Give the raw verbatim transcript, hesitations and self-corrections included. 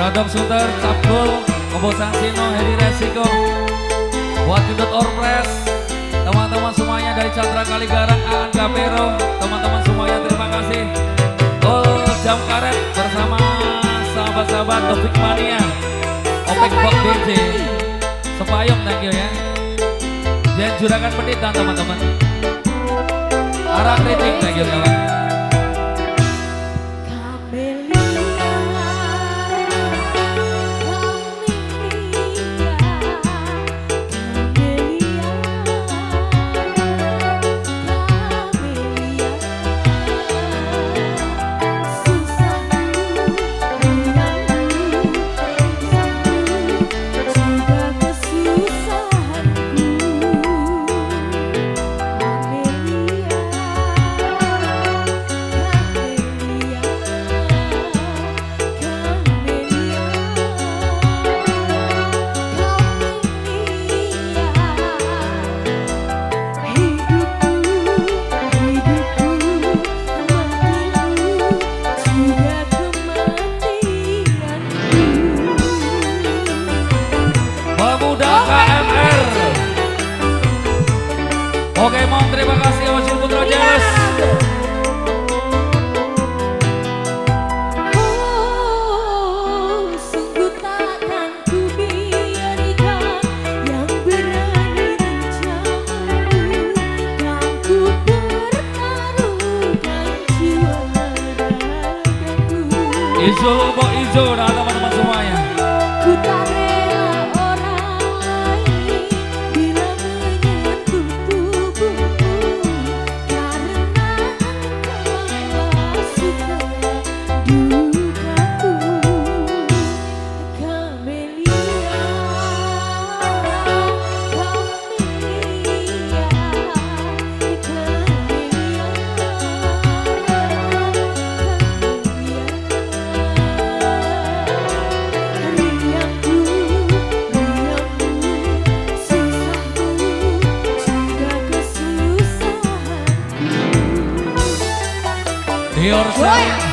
Bradom Sunter, Capul, Kobosan Sino, Hedi Resiko, buat Gendut Orpres, teman-teman semuanya dari Chandra Kaligarang, Aan Kapero, teman-teman semuanya terima kasih. Tol Jam Karet bersama sahabat-sahabat Topik Mania, Opek Bok B J, Sepayung thank you ya. Dan Juragan Penditan teman-teman. Arah Kritik thank you kawan. Oke, Mom, terima kasih Wasil Putra Jeles. Oh, sungguh takkan ku biarkan yang berani rencanamu, kan ku pertaruhkan jiwa ragaku. Ijo, Bok Ijo, dan teman-teman semuanya. Ku tak rela orang lain bila menyentuh tubuhmu, karena engkaulah suka dukaku. Kamelia, Kamelia, Yourself.